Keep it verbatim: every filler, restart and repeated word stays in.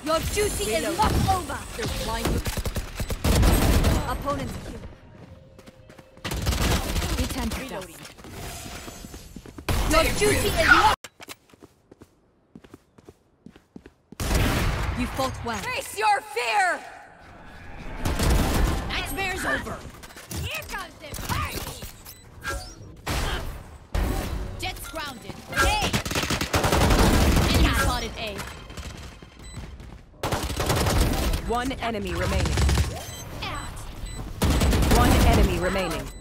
Your duty Reloading. is not over. They're blind with Opponents killed. Return to reloading. Your duty is not. You fought well. Face your fear! Nightmare's over. Here comes the party. Jet's grounded. Hey! Enemy spotted A. One enemy remaining. One enemy remaining.